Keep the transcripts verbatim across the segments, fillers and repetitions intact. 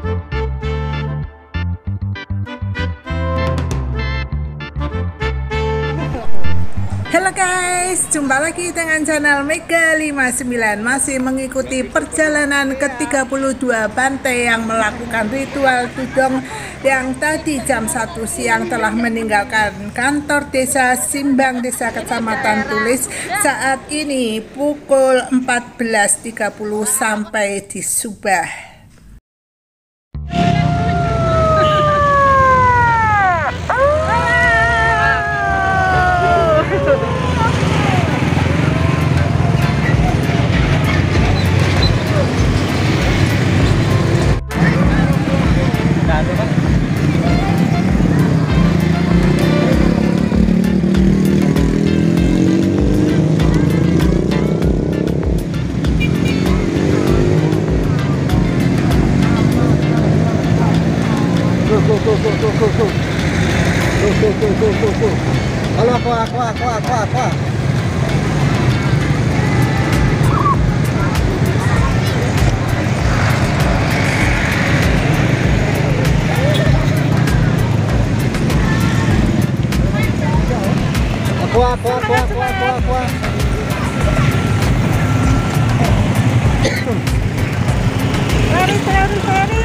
Halo guys, jumpa lagi dengan channel Mega lima puluh sembilan. Masih mengikuti perjalanan ke tiga puluh dua pantai yang melakukan ritual tudong yang tadi jam satu siang telah meninggalkan kantor desa Simbang Desa Kecamatan Tulis. Saat ini pukul empat belas tiga puluh sampai di Subah. Go go go go go go go go go go go go. Halo aku aku aku aku aku. Aku aku aku aku aku aku. Lari lari lari.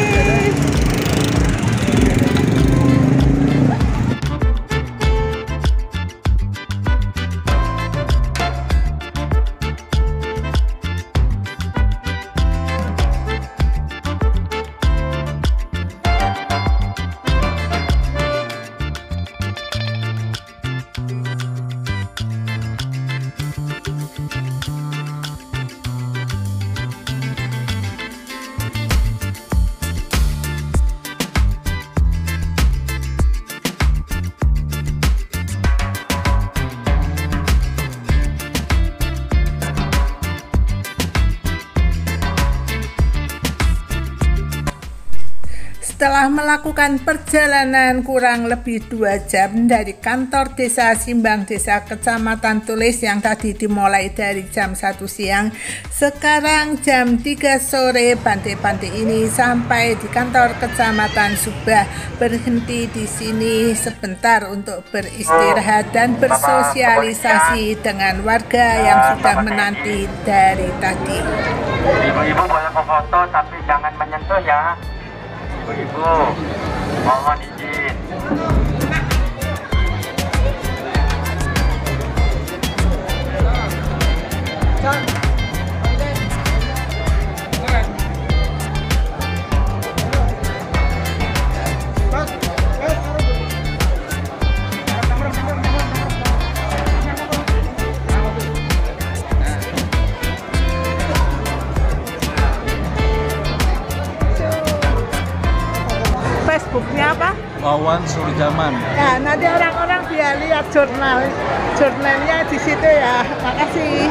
Setelah melakukan perjalanan kurang lebih dua jam dari kantor desa Simbang Desa Kecamatan Tulis yang tadi dimulai dari jam satu siang, sekarang jam tiga sore pantai-pantai ini sampai di kantor Kecamatan Subah. Berhenti di sini sebentar untuk beristirahat dan bersosialisasi dengan warga yang sudah menanti dari tadi. Ibu-ibu boleh foto tapi jangan menyentuh ya. Ibu-ibu, mohon izin. Facebooknya apa? Wawan Surjaman. Ya, nanti orang-orang biar lihat jurnal, jurnalnya di situ ya. Makasih.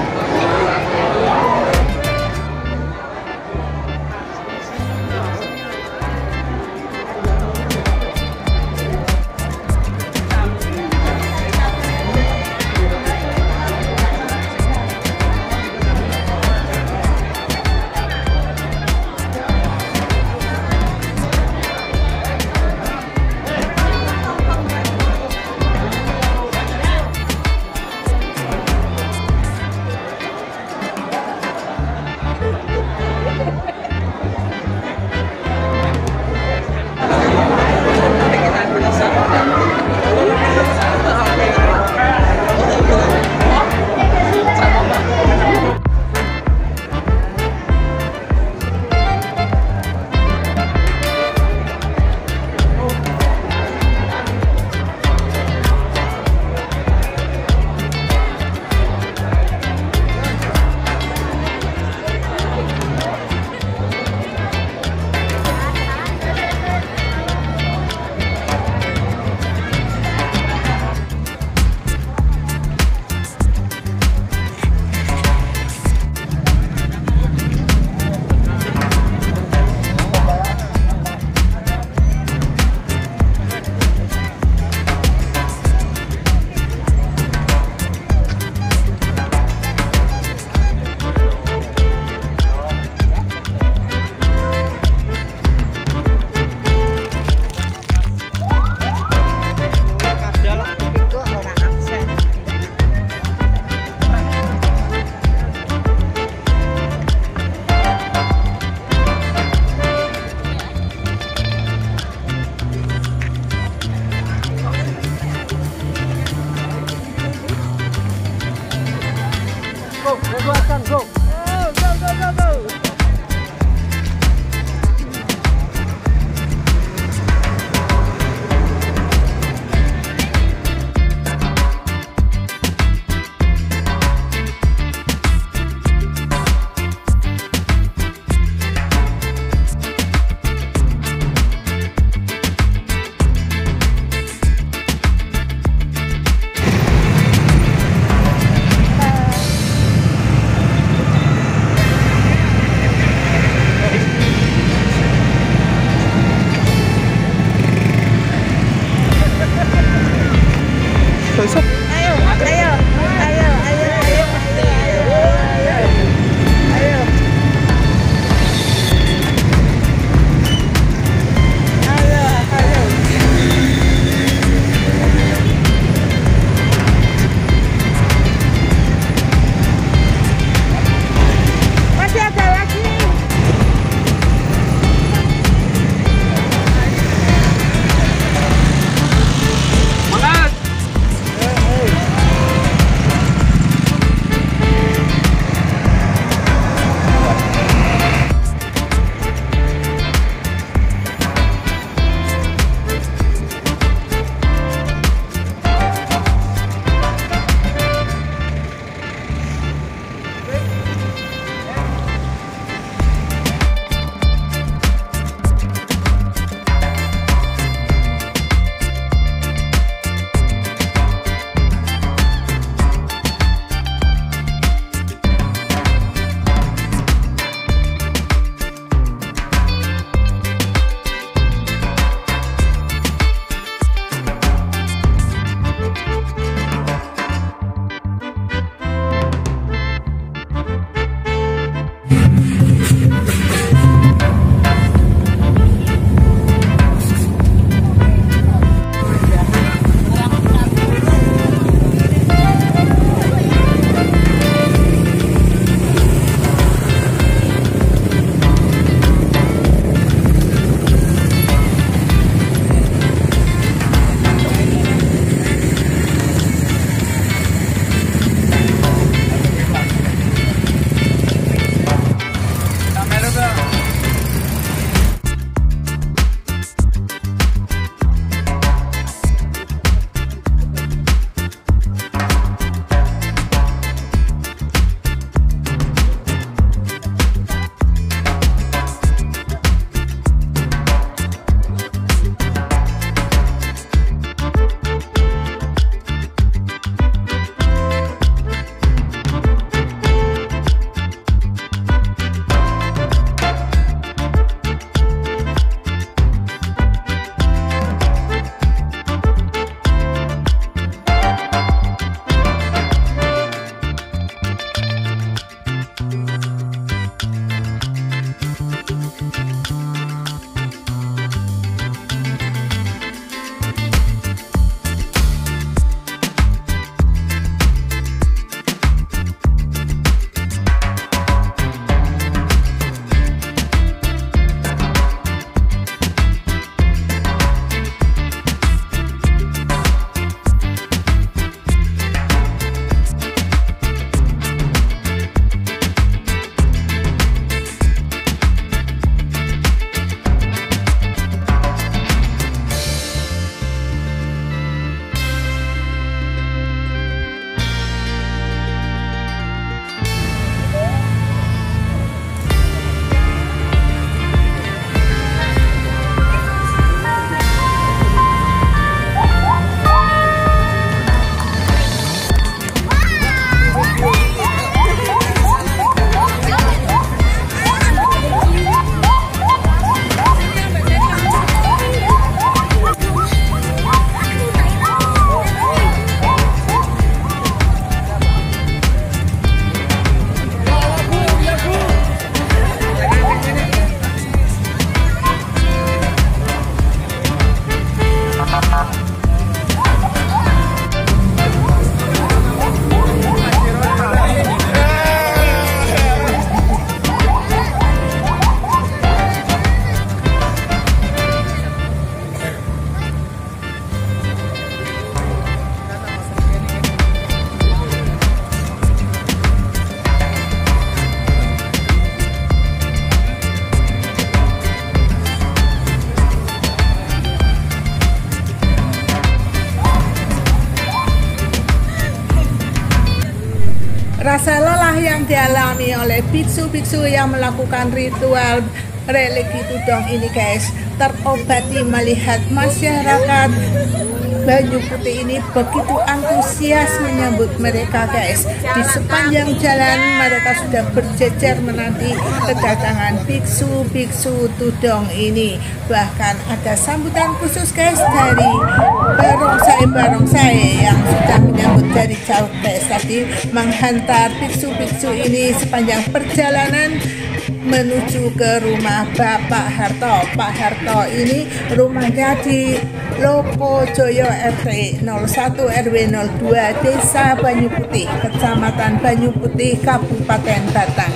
dialami oleh biksu-biksu yang melakukan ritual religi tudong ini guys. Terobati melihat masyarakat Banyu Putih ini begitu antusias menyambut mereka guys. Di sepanjang jalan mereka sudah berjejer menanti kedatangan biksu-biksu tudong ini. Bahkan ada sambutan khusus guys dari barongsai-barongsai yang sudah menyambut dari jauh guys. Tadi menghantar biksu-biksu ini sepanjang perjalanan menuju ke rumah Bapak Harto. Pak Harto ini rumahnya di Lokojoyo R T nol satu R W nol dua Desa Banyu Putih, Kecamatan Banyu Putih, Kabupaten Batang.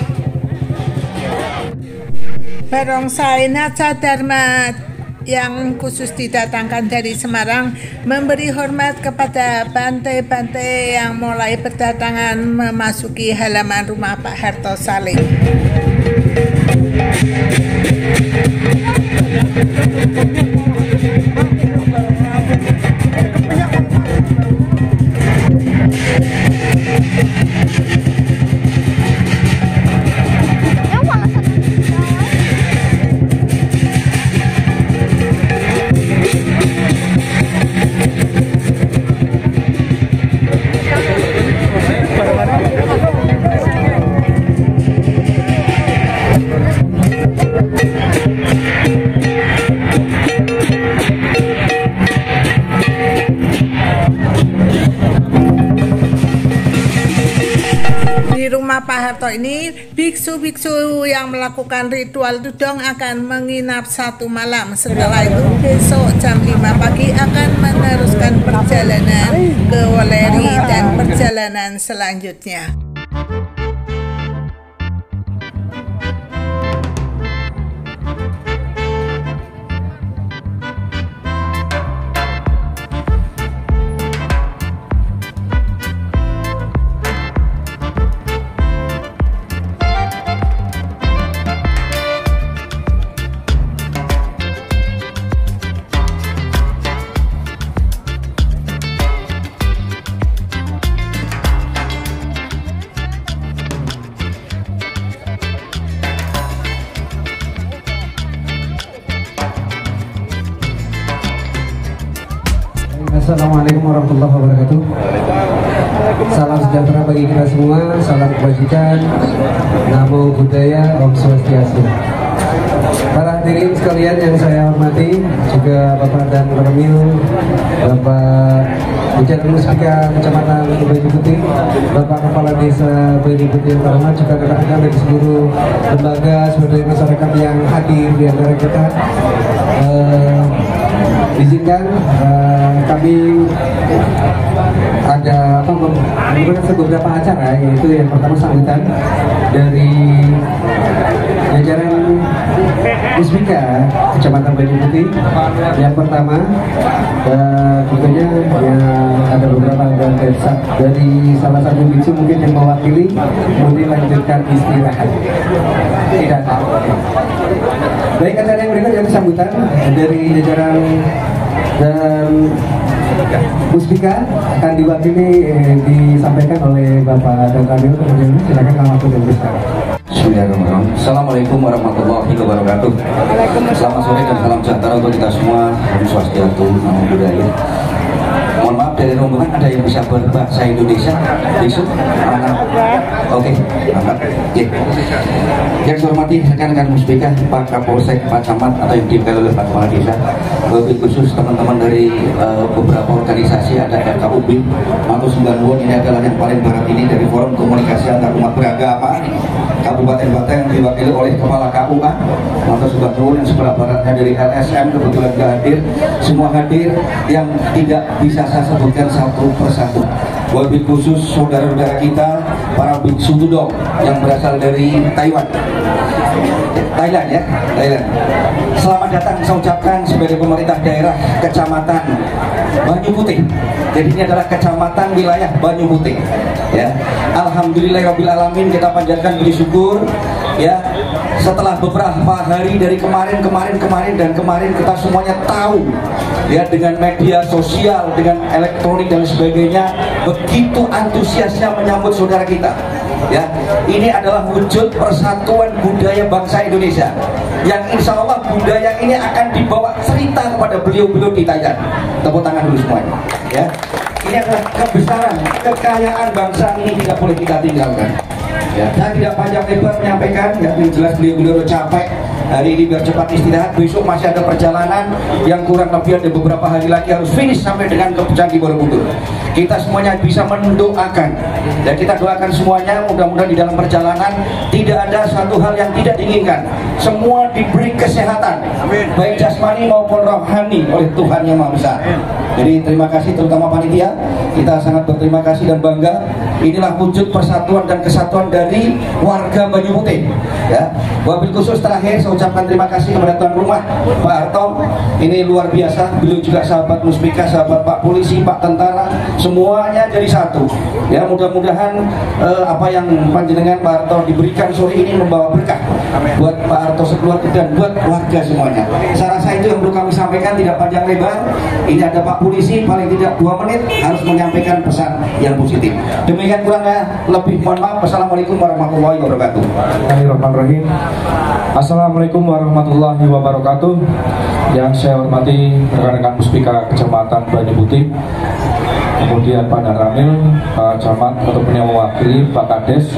Barongsai Naca Dharma yang khusus didatangkan dari Semarang memberi hormat kepada bante-bante yang mulai berdatangan memasuki halaman rumah Pak Harto Salim. Pak Harto ini, biksu-biksu yang melakukan ritual tudong akan menginap satu malam. Setelah itu besok jam lima pagi akan meneruskan perjalanan ke Weleri dan perjalanan selanjutnya. Assalamualaikum warahmatullahi wabarakatuh. Salam sejahtera bagi kita semua, salam kebajikan, namo buddhaya, om swastiastu. Para hadirin sekalian yang saya hormati, juga Bapak dan Ramil, Bapak Bujat Muspika Kecamatan Banyu Putih, Bapak Kepala Desa Banyu Putih yang terhormat, juga rekan-rekan dari seluruh lembaga swadaya masyarakat yang hadir di antara kita. Uh, Izinkan uh, kami ada apa memberikan beberapa acara, yaitu yang pertama sambutan dari jajaran Muspika Kecamatan Banyu Putih yang pertama, dan tentunya yang ada beberapa dari, dari salah satu biksu mungkin yang mewakili, kemudian lanjutkan istirahat. Tidak tahu. Baik, acara yang berikut yang sambutan dari jajaran dan Muspika akan diwakili eh, disampaikan oleh Bapak dan Ramil. Silakan langsung diteruskan. Bismillahirrahmanirrahim. Assalamualaikum warahmatullahi wabarakatuh. Selamat sore dan salam sejahtera untuk kita semua. Om Swastiastu, Namo Buddhaya. Mohon maaf dari rombongan ada yang bisa berbahasa Indonesia? Besok? Anak? Oke, angkat. Oke. Yang saya hormati rekan-rekan Muspika, Pak Kapolsek, Pak Camat atau yang dipimpin oleh Pak Kepala Desa, lebih khusus teman-teman dari uh, beberapa organisasi, ada R K U B, Matus sembilan Won, ini adalah yang paling barat ini dari Forum Komunikasi Antar Umat Beragama Kabupaten Batang yang diwakili oleh Kepala K U A Matus sembilan Won, yang sebelah baratnya dari L S M kebetulan tidak hadir. Semua hadir yang tidak bisa saya sebutkan satu persatu. Lebih khusus saudara-saudara kita para biksu tudong yang berasal dari Taiwan, Thailand ya, Thailand. Selamat datang saya ucapkan sebagai pemerintah daerah Kecamatan Banyu Putih. Jadi ini adalah kecamatan wilayah Banyu Putih. Ya, alhamdulillahirabbil alamin, kita panjatkan puji syukur. Ya, setelah beberapa hari dari kemarin, kemarin, kemarin dan kemarin kita semuanya tahu, ya, dengan media sosial, dengan elektronik dan sebagainya, begitu antusiasnya menyambut saudara kita. Ya, ini adalah wujud persatuan budaya bangsa Indonesia. Yang insya Allah budaya ini akan dibawa cerita kepada beliau-beliau di Thailand. Tepuk tangan dulu semuanya. Ya, ini adalah kebesaran, kekayaan bangsa ini tidak boleh kita tinggalkan. Ya, saya tidak panjang lebar menyampaikan, ya, yang jelas beliau-beliau capek. Hari ini biar cepat istirahat, besok masih ada perjalanan yang kurang lebih ada beberapa hari lagi harus finish sampai dengan ke Candi Borobudur. Kita semuanya bisa mendoakan dan kita doakan semuanya mudah-mudahan di dalam perjalanan tidak ada satu hal yang tidak diinginkan. Semua diberi kesehatan, baik jasmani maupun rohani oleh Tuhan Yang Maha Besar. Jadi terima kasih terutama panitia, kita sangat berterima kasih dan bangga. Inilah wujud persatuan dan kesatuan dari warga Banyu Putih. Ya, wabil khusus terakhir saya ucapkan terima kasih kepada tuan rumah Pak Harto. Ini luar biasa. Beliau juga sahabat Musbika, sahabat Pak Polisi, Pak Tentara, semuanya jadi satu. Ya, mudah-mudahan eh, apa yang panjenengan Pak Harto diberikan sore ini membawa berkah buat Pak Harto sekeluarga dan buat warga semuanya. Saya rasa itu yang perlu kami sampaikan, tidak panjang lebar. Ini ada Pak Polisi, paling tidak dua menit harus menyampaikan pesan yang positif. Demikian kurangnya, lebih mohon maaf. Wassalamualaikum warahmatullahi wabarakatuh. Bismillahirrahmanirrahim. Assalamualaikum warahmatullahi wabarakatuh. Yang saya hormati rekan-rekan Musbika Kecamatan Banyu Putih, kemudian Pak Ramil, Pak Camat ataupun yang mewakili, Pak Kades,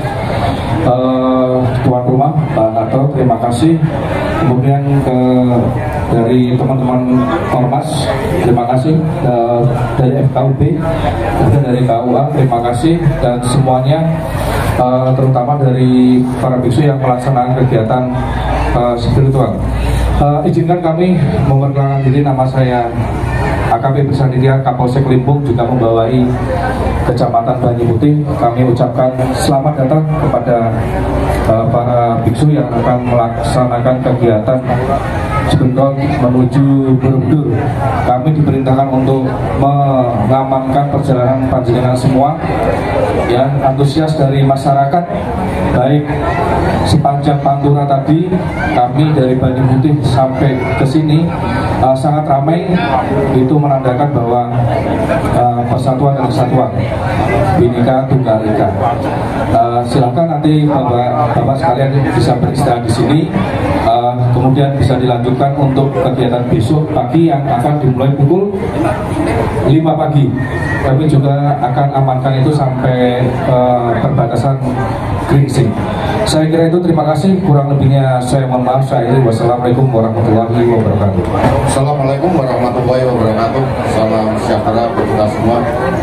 eh, tuan rumah Pak Nato, terima kasih. Kemudian ke dari teman-teman Ormas, terima kasih. Eh, dari F K U B, kemudian dari K U A, terima kasih, dan semuanya, eh, terutama dari para biksu yang melaksanakan kegiatan uh, spiritual. Uh, izinkan kami memperkenalkan diri, nama saya A K P Bersanidya Kapolsek Limpung, juga membawai Kecamatan Banyu Putih. Kami ucapkan selamat datang kepada uh, para biksu yang akan melaksanakan kegiatan spiritual menuju Borobudur. Kami diperintahkan untuk mengamankan perjalanan panjenengan semua, ya, antusias dari masyarakat, baik sepanjang Pantura tadi, kami dari Banyu Putih sampai ke sini uh, sangat ramai. Itu menandakan bahwa uh, persatuan dan kesatuan, Bhinneka Tunggal Ika. Uh, silakan nanti bapak, bapak sekalian bisa beristirahat di sini. Uh, kemudian bisa dilanjutkan untuk kegiatan besok pagi yang akan dimulai pukul lima pagi. Kami juga akan amankan itu sampai uh, perbatasan Gringsing. Saya kira itu, terima kasih. Kurang lebihnya saya mohon maaf. Saya ini wassalamualaikum warahmatullahi wabarakatuh. Assalamualaikum warahmatullahi wabarakatuh. Salam sejahtera untuk kita semua.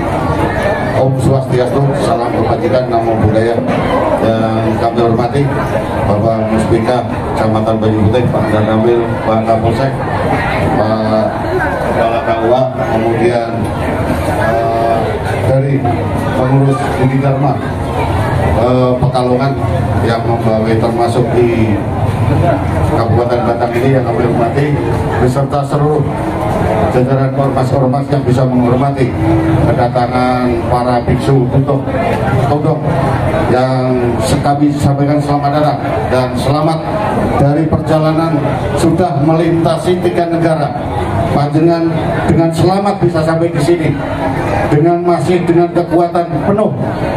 Om Swastiastu, salam kebajikan, namo budaya. Yang kami hormati Bapak Musbika Kecamatan Banyu Putih, Pak Ramil, Pak Kapolsek, Pak Kepala K U A, kemudian uh, dari pengurus Budi Dharma uh, Pekalongan yang membawa termasuk di Kabupaten Batang ini yang kami hormati, beserta seluruh jajaran ormas-ormas yang bisa menghormati kedatangan para biksu untuk Todong yang kami sampaikan selamat datang dan selamat dari perjalanan sudah melintasi tiga negara. Panjenengan dengan selamat bisa sampai di sini dengan masih dengan kekuatan penuh.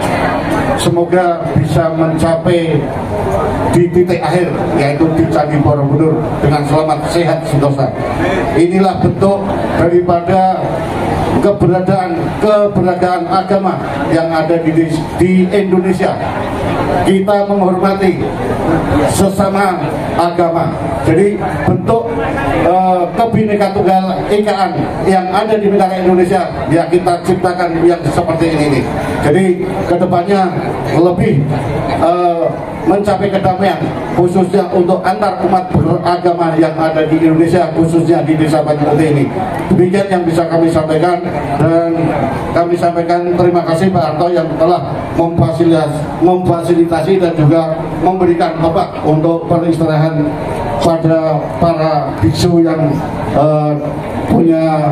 Semoga bisa mencapai di titik akhir, yaitu di Candi Borobudur dengan selamat, sehat, sentosa. Inilah bentuk daripada keberadaan keberadaan agama yang ada di, di Indonesia. Kita menghormati sesama agama. Jadi bentuk uh, Kebhinneka Tunggal Ikaan yang ada di negara Indonesia ya kita ciptakan yang seperti ini nih. Jadi kedepannya lebih uh, mencapai kedamaian, khususnya untuk antar umat beragama yang ada di Indonesia, khususnya di Desa Banyu Putih ini. Demikian yang bisa kami sampaikan, dan kami sampaikan terima kasih Pak Harto yang telah memfasilitasi, memfasilitasi dan juga memberikan tempat untuk peristirahat pada para biksu yang uh, punya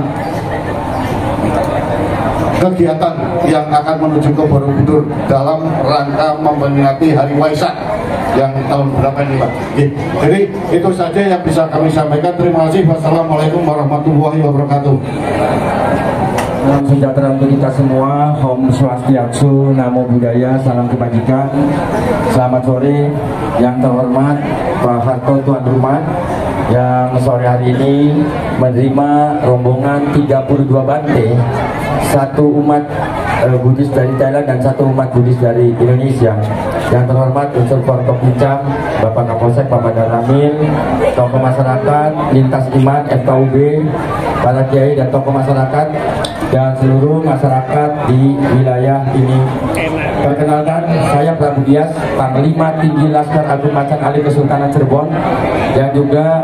kegiatan yang akan menuju ke Borobudur dalam rangka memperingati Hari Waisak yang tahun berapa ini Pak? Jadi itu saja yang bisa kami sampaikan. Terima kasih. Wassalamualaikum warahmatullahi wabarakatuh. Salam sejahtera untuk kita semua. Om Swastiastu, Namo Buddhaya, salam kebajikan. Selamat sore yang terhormat Pak Harto, tuan rumah, yang sore hari ini menerima rombongan tiga puluh dua bante, satu umat uh, Buddhis dari Thailand dan satu umat Buddhis dari Indonesia. Yang terhormat unsur Forkopimda, Bapak Kapolsek, Bapak Danramil, tokoh masyarakat, lintas iman, F K U B, para kiai dan tokoh masyarakat, dan seluruh masyarakat di wilayah ini. Perkenalkan, saya Prabu Dias, Panglima Tinggi Laskar Agung Macan Ali Kesultanan Cirebon, yang juga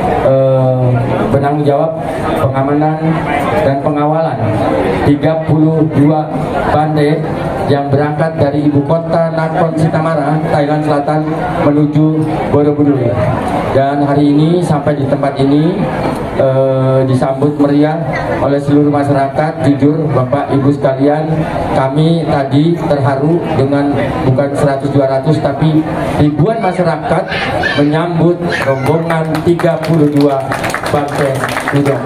eh, penanggung jawab pengamanan dan pengawalan tiga puluh dua bante yang berangkat dari ibu kota Nakhon Si Thammarat, Thailand Selatan menuju Borobudur. Dan hari ini sampai di tempat ini eh, disambut meriah oleh seluruh masyarakat. Jujur Bapak Ibu sekalian, kami tadi terharu dengan bukan seratus dua ratus tapi ribuan masyarakat menyambut rombongan tiga puluh dua bante tudong.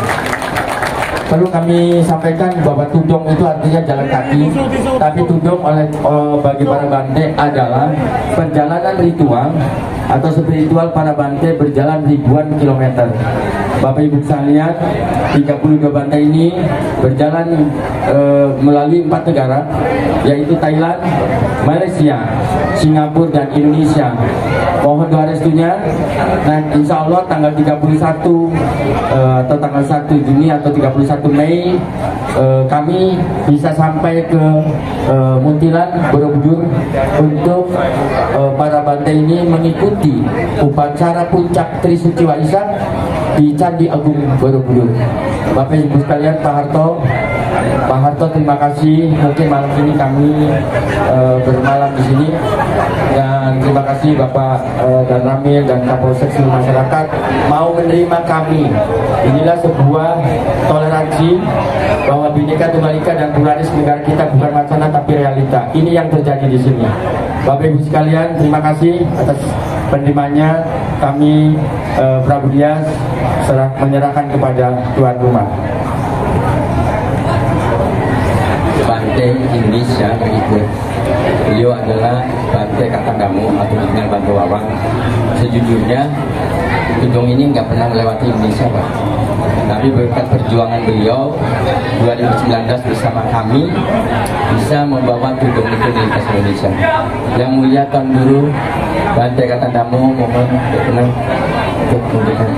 Perlu kami sampaikan bahwa tudong itu artinya jalan kaki, tapi tudong oleh oh, bagi para bante adalah perjalanan ritual atau spiritual para bante berjalan ribuan kilometer. Bapak Ibu sekalian, tiga puluh dua bante ini berjalan e, melalui empat negara, yaitu Thailand, Malaysia, Singapura, dan Indonesia. Mohon doa restunya. Nah, insya Allah tanggal tiga puluh satu e, atau tanggal satu Juni atau tiga puluh satu Mei e, kami bisa sampai ke e, Muntilan, Borobudur untuk e, para bante ini mengikuti upacara puncak Trisuci Waisak di Candi Agung Borobudur. Bapak Ibu sekalian, Pak Harto, Pak Harto terima kasih. Mungkin malam ini kami e, bermalam di sini, dan terima kasih Bapak e, Danramil dan Kapolsek seluruh masyarakat mau menerima kami. Inilah sebuah toleransi bahwa Bhinneka Tunggal Ika dan pluralis negara kita bukan wacana tapi realita. Ini yang terjadi di sini. Bapak Ibu sekalian, terima kasih atas penerimanya. Kami eh, Prabu Dias serah menyerahkan kepada tuan rumah. Bante Indonesia berikut. Beliau adalah Bante Katangdamu atau dengan Bante Wawang. Sejujurnya tudong ini nggak pernah melewati Indonesia, Pak. Tapi berkat perjuangan beliau dua ribu sembilan belas bersama kami bisa membawa tudong itu di lintas Indonesia. Yang mulia Tuan Guru Bante Katangdamu, mohon berkenan untuk memberikan.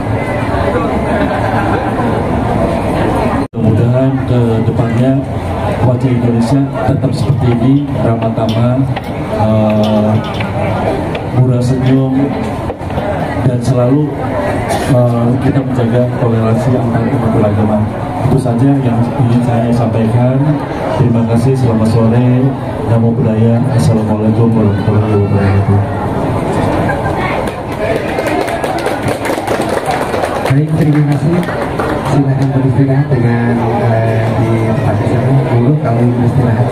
Mudah-mudahan ke depannya wajah Indonesia tetap seperti ini, ramah tamah, uh, murah senyum, dan selalu uh, kita menjaga toleransi antar umat beragama. Itu saja yang ingin saya sampaikan. Terima kasih, selamat sore. Namo Buddhaya. Assalamualaikum warahmatullahi wabarakatuh. Baik, terima kasih. Silakan beristirahat dengan uh, di tempat di sana. Dulu kami beristirahat.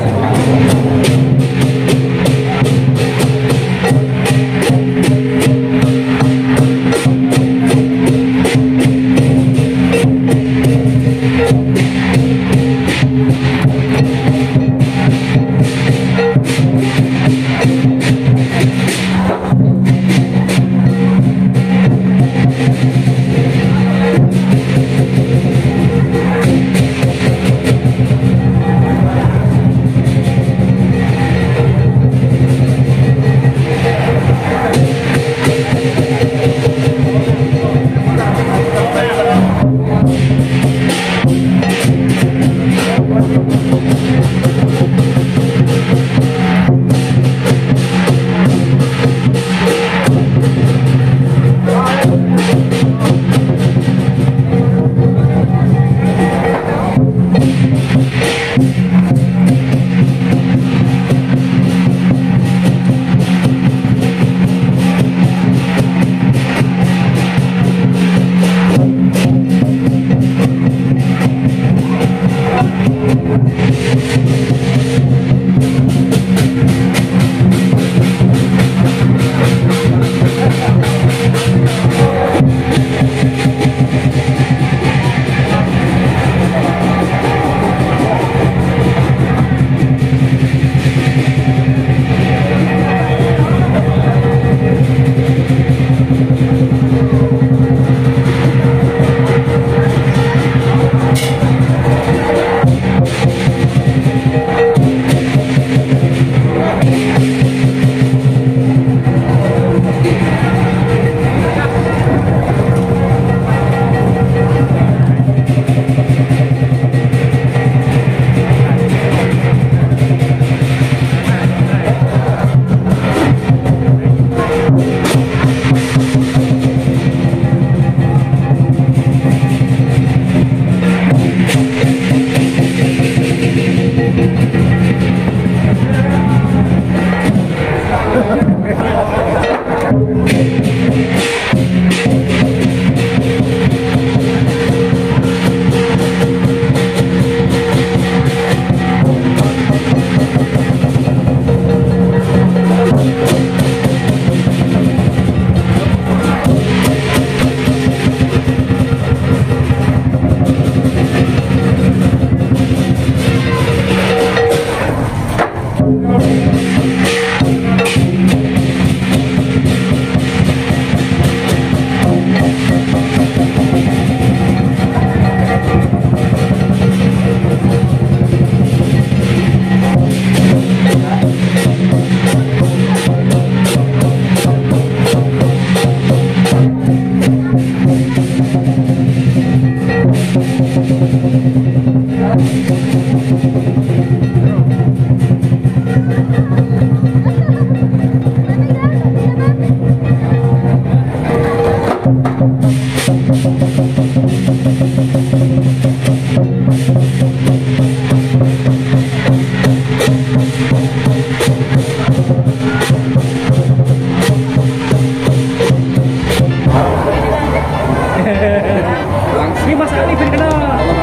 Ini Mas Ali bin kenal.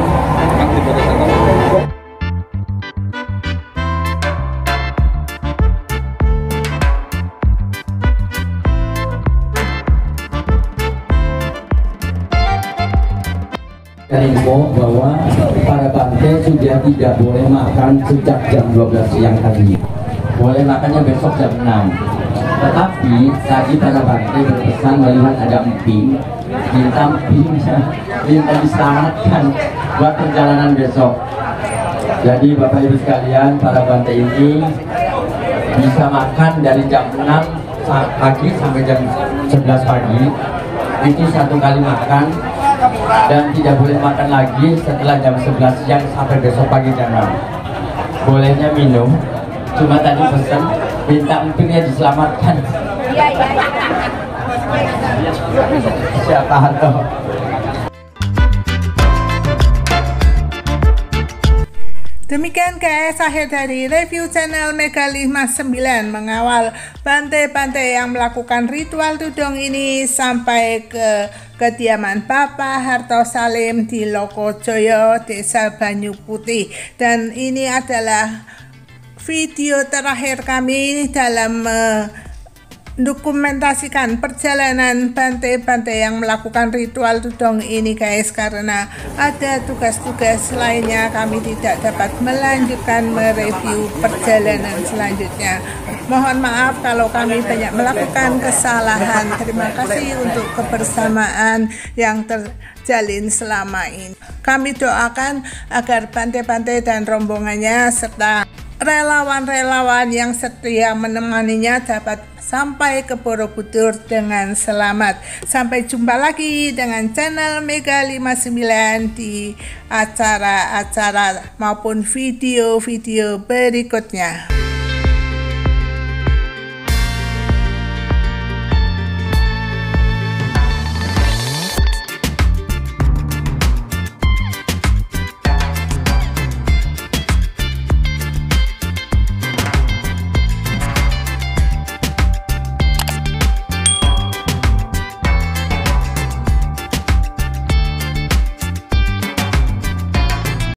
Info bahwa para Bante sudah tidak boleh makan sejak jam dua belas siang tadi. Boleh makannya besok jam enam. Tetapi tadi para Bante berpesan melihat ada emping, minta empingnya minta diselamatkan buat perjalanan besok. Jadi Bapak Ibu sekalian, para Bante ini bisa makan dari jam enam pagi sampai jam sebelas pagi. Itu satu kali makan, dan tidak boleh makan lagi setelah jam sebelas siang sampai besok pagi jam enam. Bolehnya minum, cuma tadi pesan minta empingnya diselamatkan. Iya, iya, iya. Siapa Harto? Demikian guys, akhir dari review channel Mega lima puluh sembilan mengawal Bante-Bante yang melakukan ritual tudong ini sampai ke kediaman Bapak Harto Salim di Lokojoyo, Desa Banyu Putih. Dan ini adalah video terakhir kami dalam uh, dokumentasikan perjalanan Bante-Bante yang melakukan ritual tudong ini guys, karena ada tugas-tugas lainnya kami tidak dapat melanjutkan mereview perjalanan selanjutnya. Mohon maaf kalau kami banyak melakukan kesalahan. Terima kasih untuk kebersamaan yang terjalin selama ini. Kami doakan agar Bante-Bante dan rombongannya serta relawan-relawan yang setia menemaninya dapat sampai ke Borobudur dengan selamat. Sampai jumpa lagi dengan channel Mega lima puluh sembilan di acara-acara maupun video-video berikutnya.